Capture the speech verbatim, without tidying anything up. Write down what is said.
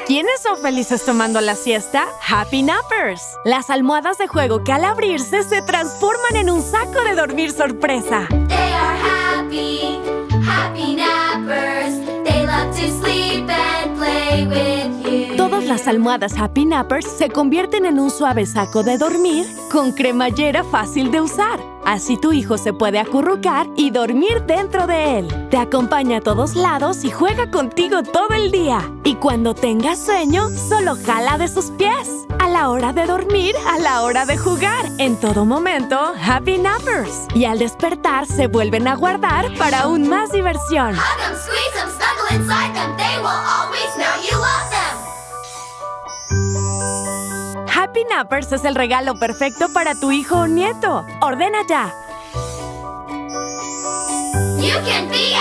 ¿Quiénes son felices tomando la siesta? Happy Nappers, las almohadas de juego que al abrirse se transforman en un saco de dormir sorpresa. They are happy, happy nappers. They love to sleep and play with you. Todas las almohadas Happy Nappers se convierten en un suave saco de dormir con cremallera fácil de usar. Así tu hijo se puede acurrucar y dormir dentro de él. Te acompaña a todos lados y juega contigo todo el día. Y cuando tengas sueño, solo jala de sus pies. A la hora de dormir, a la hora de jugar. En todo momento, Happy Nappers. Y al despertar, se vuelven a guardar para aún más diversión. Hug 'em, squeeze 'em, snuggle inside them. They will always know you love them. Happy Nappers es el regalo perfecto para tu hijo o nieto. ¡Ordena ya! You can be